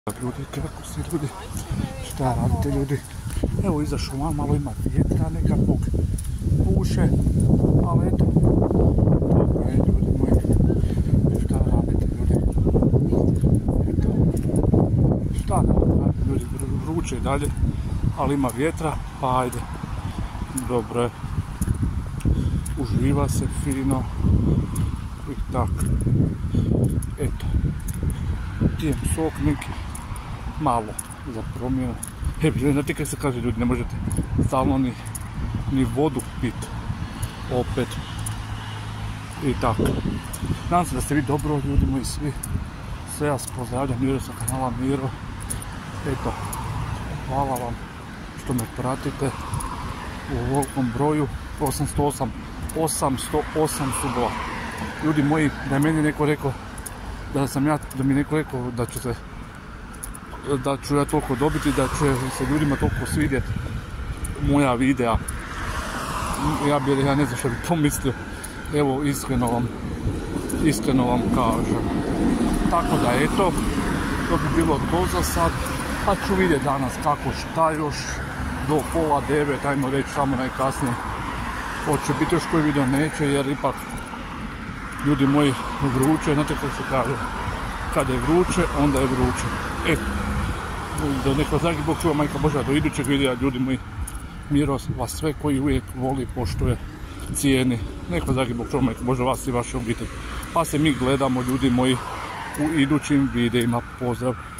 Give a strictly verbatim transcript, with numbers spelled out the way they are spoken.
Ljudi, kako se ljudi, šta radite ljudi? Evo izašao vam, malo ima vjetra nekakvog, puše, ali eto, dobro je ljudi moji, šta radite ljudi? Eto, šta da radite ljudi, vruće je dalje, ali ima vjetra, pa ajde, dobro je, uživa se fino i tak, eto, pijem sok neki, malo za promjenu. E, znate kaj se kaže ljudi, ne možete stalno ni, ni vodu pit, opet, i tako. Nadam se da ste vi dobro ljudi moji svi, sve vas pozdravljam, Miro sa kanala Miro, eto, hvala vam što me pratite u ovolikom broju, osamsto osam, osamsto osam subova. Ljudi moji, da je meni neko rekao, da sam ja, da mi neko rekao da ću se, da ću ja toliko dobiti, da će se ljudima toliko svidjeti moja videa. Ja bi, ja ne znam što bi pomislio, evo iskreno vam, iskreno vam kažem. Tako da eto, to bi bilo to za sad, pa ću vidjeti danas kako šta još, do pola devet, ajmo reći samo najkasnije. Hoće biti još koji video, neće, jer ipak ljudi moji vruće, znate kako se kaže, kada je vruće, onda je vruće. E, da neko dragi Bog čuva, majka Božja, do idućeg videa, ljudi moji, Miro vas sve koji uvijek voli, poštuje, cijeni. Neko dragi Bog čuva, majka Božja, vas i vaše obitelji. Pa se mi gledamo, ljudi moji, u idućim videima. Pozdrav!